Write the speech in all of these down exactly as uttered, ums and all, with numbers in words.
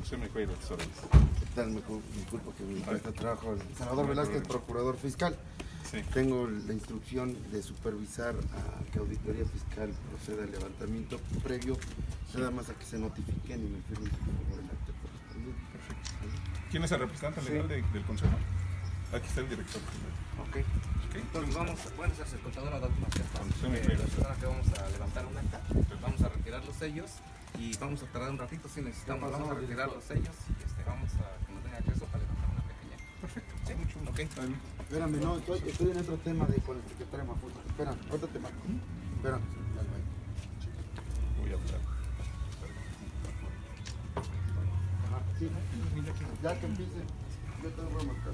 José me cuida, ¿Qué tal? Me disculpo que me cuesta trabajo. Salvador Velázquez, procurador fiscal. Sí. Tengo la instrucción de supervisar a que Auditoría Fiscal proceda al levantamiento previo, sí. Nada más a que se notifiquen y me firmen por favor el acto correspondiente. Perfecto. ¿Quién es el representante legal sí. de, del Consejo? Aquí está el director. Ok. okay. Entonces vamos, bueno, es el contador ha dado una fiesta. Eh, la persona que vamos a levantar un acta, vamos a retirar los sellos y vamos a tardar un ratito si necesitamos, vamos a retirar los sellos y este, vamos a que no tenga acceso para levantar una pequeña. Perfecto. ¿Sí? Mucho gusto. Okay. Espérame, no, estoy, estoy en otro tema de con el secretario Mafuto. Espera, ahorita te marco. Espérame. Voy a hablar. Ajá, sí. Ya que empiece, yo te voy a marcar.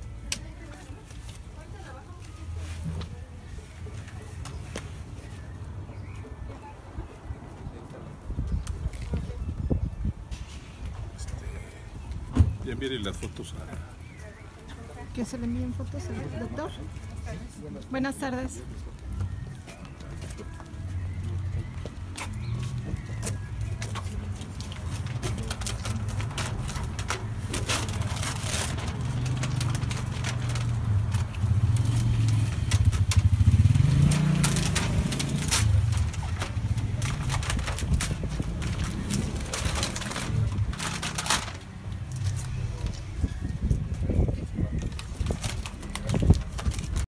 Ya enviaré las fotos a... ¿Que se le envíen fotos al doctor? Buenas tardes.